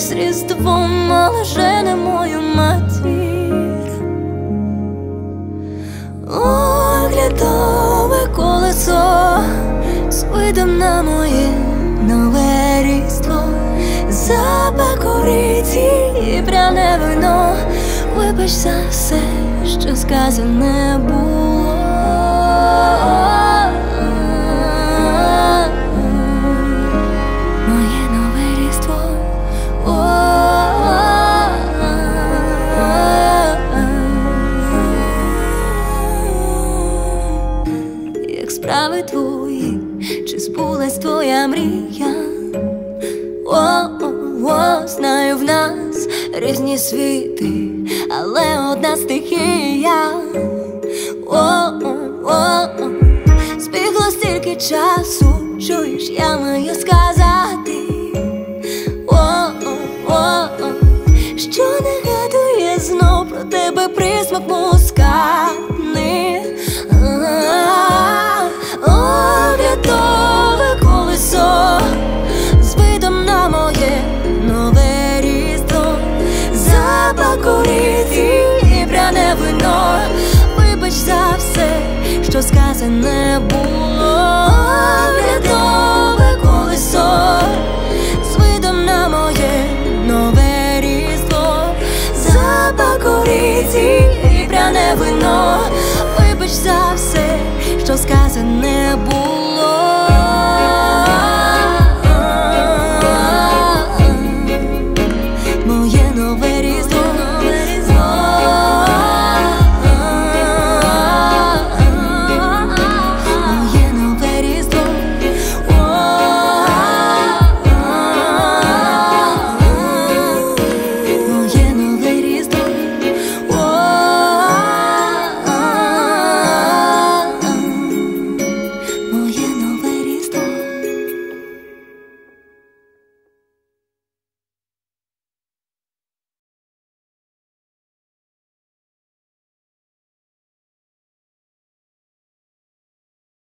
з Різдвом, але жени мою матір. Оглядове колесо з видом на моє нове Різдво. Запах кориці і пряне вино. Вибач за все, що сказане було. Моє нове Різдво. Як справи твої, чи збулась твоя мрія? Знаю, в нас різні світи, але одна стихія. Збігло стільки часу, чуєш, я маю сказати, що нагадує знов про тебе присмак мускатний. Оглядове колесо з видом на моє нове Різдво. Запах кориці і пряне вино. Вибач за все, що сказане було. Оглядове колесо з видом на моє нове Різдво. Запах кориці і пряне вино. Вибач за все, що сказане було.